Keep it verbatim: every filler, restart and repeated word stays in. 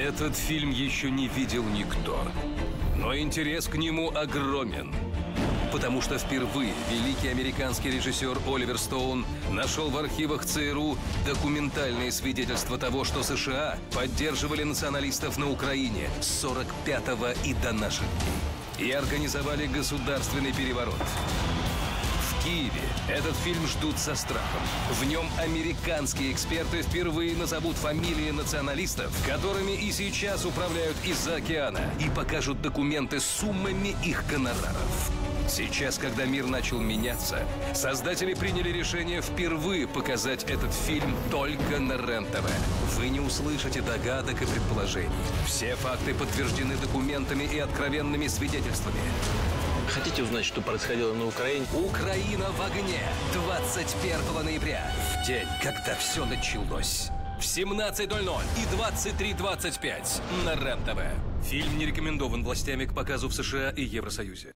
Этот фильм еще не видел никто, но интерес к нему огромен. Потому что впервые великий американский режиссер Оливер Стоун нашел в архивах ЦРУ документальные свидетельства того, что США поддерживали националистов на Украине с сорок пятого и до наших дней и организовали государственный переворот. В Киеве этот фильм ждут со страхом. В нем американские эксперты впервые назовут фамилии националистов, которыми и сейчас управляют из-за океана, и покажут документы с суммами их гонораров. Сейчас, когда мир начал меняться, создатели приняли решение впервые показать этот фильм только на РЕН-ТВ. Вы не услышите догадок и предположений. Все факты подтверждены документами и откровенными свидетельствами. Хотите узнать, что происходило на Украине? «Украина в огне» двадцать первого ноября, в день, когда все началось. В семнадцать ноль ноль и двадцать три двадцать пять на РЕН-ТВ. Фильм не рекомендован властями к показу в США и Евросоюзе.